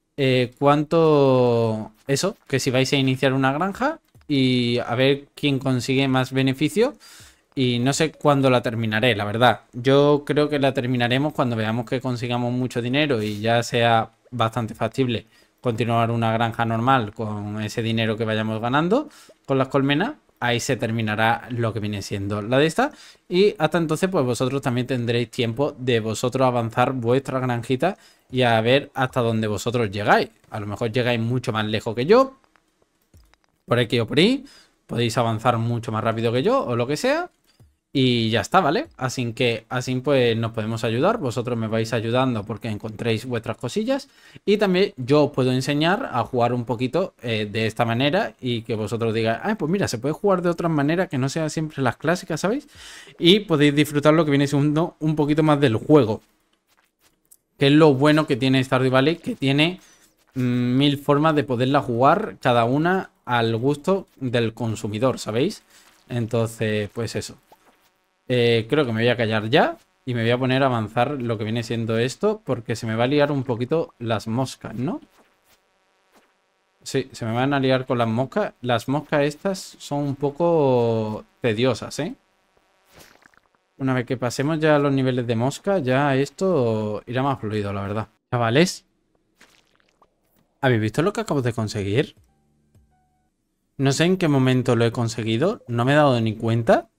cuánto... eso, que si vais a iniciar una granja y a ver quién consigue más beneficio. Y no sé cuándo la terminaré, la verdad. Yo creo que la terminaremos cuando veamos que consigamos mucho dinero y ya sea bastante factible continuar una granja normal con ese dinero que vayamos ganando con las colmenas. Ahí se terminará lo que viene siendo la de esta. Y hasta entonces, pues vosotros también tendréis tiempo de vosotros avanzar vuestra granjita y a ver hasta dónde vosotros llegáis. A lo mejor llegáis mucho más lejos que yo, por aquí o por ahí. Podéis avanzar mucho más rápido que yo o lo que sea. Y ya está, ¿vale? Así pues nos podemos ayudar. Vosotros me vais ayudando porque encontréis vuestras cosillas. Y también yo os puedo enseñar a jugar un poquito de esta manera. Y que vosotros digáis, ah, pues mira, se puede jugar de otras maneras que no sean siempre las clásicas, ¿sabéis? Y podéis disfrutar lo que viene siendo un poquito más del juego. Que es lo bueno que tiene Stardew Valley, que tiene 1000 formas de poderla jugar, cada una al gusto del consumidor, ¿sabéis? Entonces, pues eso. Creo que me voy a callar ya y me voy a poner a avanzar lo que viene siendo esto, porque se me va a liar un poquito las moscas, ¿no? Sí, se me van a liar con las moscas. Las moscas estas son un poco tediosas, ¿eh? Una vez que pasemos ya los niveles de mosca, ya esto irá más fluido, la verdad. Chavales, ¿habéis visto lo que acabo de conseguir? No sé en qué momento lo he conseguido, no me he dado ni cuenta.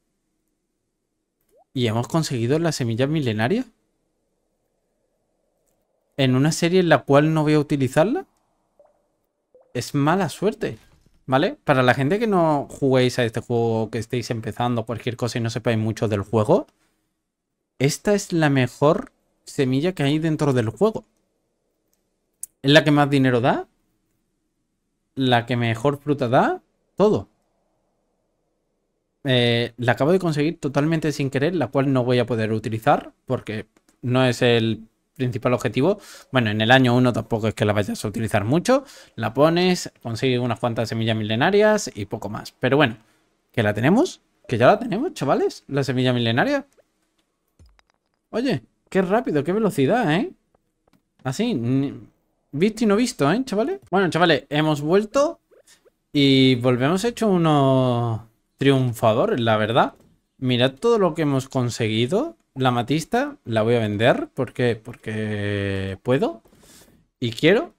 Y hemos conseguido la semilla milenaria. En una serie en la cual no voy a utilizarla. Es mala suerte, ¿vale? Para la gente que no juguéis a este juego, que estéis empezando cualquier cosa y no sepáis mucho del juego, esta es la mejor semilla que hay dentro del juego. Es la que más dinero da. la que mejor fruta da, todo. La acabo de conseguir totalmente sin querer, la cual no voy a poder utilizar porque no es el principal objetivo. Bueno, en el año 1 tampoco es que la vayas a utilizar mucho. La pones, consigues unas cuantas semillas milenarias y poco más. Pero bueno, que la tenemos, que ya la tenemos, chavales, la semilla milenaria. Oye, qué rápido, qué velocidad, ¿eh? Así, visto y no visto, ¿eh, chavales? Bueno, chavales, hemos vuelto y volvemos hecho unos triunfadores, la verdad. Mirad todo lo que hemos conseguido. La amatista la voy a vender porque puedo y quiero.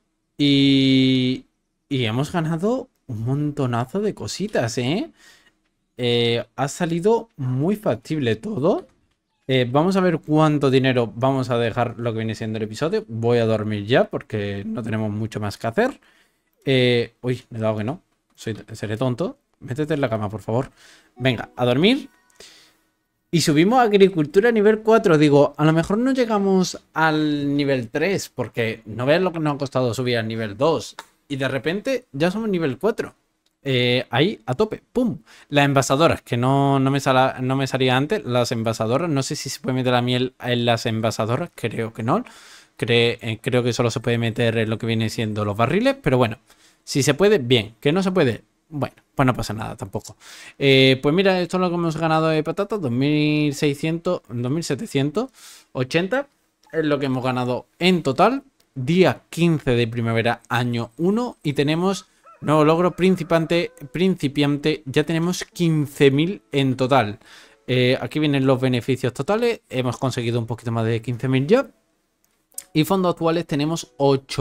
Y hemos ganado un montonazo de cositas, ¿eh? Ha salido muy factible todo. Vamos a ver cuánto dinero vamos a dejar lo que viene siendo el episodio. Voy a dormir ya porque no tenemos mucho más que hacer. Uy, me he dado que no. Seré tonto. Métete en la cama, por favor. Venga, a dormir. Y subimos a agricultura nivel 4. Digo, a lo mejor no llegamos al nivel 3. Porque no veas lo que nos ha costado subir al nivel 2. Y de repente ya somos nivel 4. Ahí, a tope, ¡pum! Las envasadoras, que no me salía antes. Las envasadoras, no sé si se puede meter la miel en las envasadoras. Creo que no. Creo que solo se puede meter en lo que viene siendo los barriles. Pero bueno, si se puede, bien. Que no se puede, bueno, pues no pasa nada tampoco. Pues mira, esto es lo que hemos ganado de patatas. 2600, 2780 es lo que hemos ganado en total. Día 15 de primavera, año 1. Y tenemos nuevo logro principiante. Ya tenemos 15.000 en total. Aquí vienen los beneficios totales. Hemos conseguido un poquito más de 15.000 ya. Y fondos actuales tenemos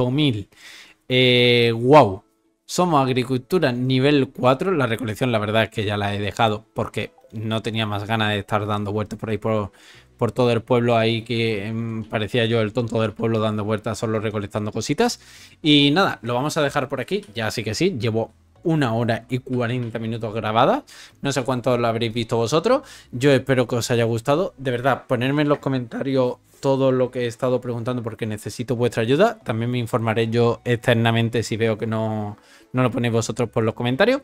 8.000. ¡Wow! Somos agricultura nivel 4. La recolección la verdad es que ya la he dejado porque no tenía más ganas de estar dando vueltas por ahí por todo el pueblo ahí que parecía yo el tonto del pueblo dando vueltas solo recolectando cositas. Y nada, lo vamos a dejar por aquí. Ya sí que sí, llevo 1 hora y 40 minutos grabada. No sé cuánto lo habréis visto vosotros. Yo espero que os haya gustado. De verdad, ponerme en los comentarios todo lo que he estado preguntando porque necesito vuestra ayuda. También me informaré yo externamente si veo que no lo ponéis vosotros por los comentarios.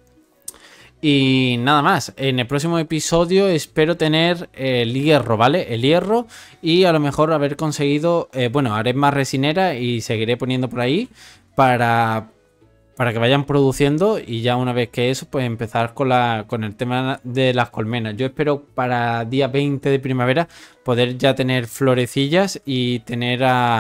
Y nada más, en el próximo episodio espero tener el hierro, ¿vale? El hierro y a lo mejor haber conseguido, bueno, haré más resinera y seguiré poniendo por ahí para que vayan produciendo y ya una vez que eso, pues empezar con el tema de las colmenas. Yo espero para día 20 de primavera poder ya tener florecillas y tener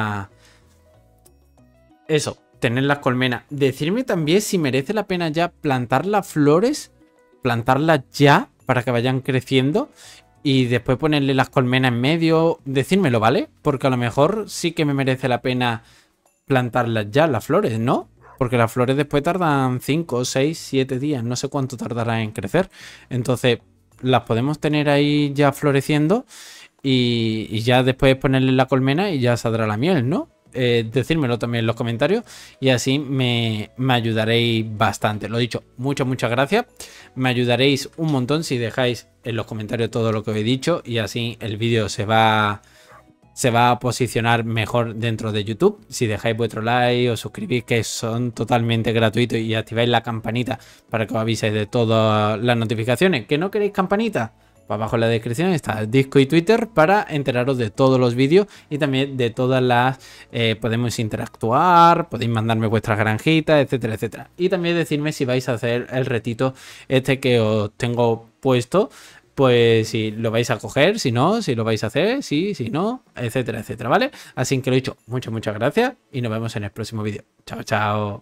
eso, tener las colmenas. Decirme también si merece la pena ya plantar las flores, plantarlas ya para que vayan creciendo y después ponerle las colmenas en medio. Decírmelo, ¿vale? Porque a lo mejor sí que me merece la pena plantarlas ya, las flores, ¿no? Porque las flores después tardan 5, 6, 7 días. No sé cuánto tardará en crecer. Entonces las podemos tener ahí ya floreciendo y ya después ponerle la colmena y ya saldrá la miel, ¿no? Decírmelo también en los comentarios y así me ayudaréis bastante. Lo dicho, muchas gracias. Me ayudaréis un montón si dejáis en los comentarios todo lo que os he dicho y así el vídeo se va a posicionar mejor dentro de YouTube. Si dejáis vuestro like o suscribís, que son totalmente gratuitos, y activáis la campanita para que os aviséis de todas las notificaciones. ¿Que no queréis campanita? Pues abajo en la descripción está Discord y Twitter para enteraros de todos los vídeos y también de todas las... podemos interactuar, podéis mandarme vuestras granjitas, etcétera, etcétera. Y también decirme si vais a hacer el retito este que os tengo puesto. Pues si lo vais a coger, si no, si lo vais a hacer, sí, si no, etcétera, etcétera, ¿vale? Así que lo he dicho, muchas gracias y nos vemos en el próximo vídeo. Chao, chao.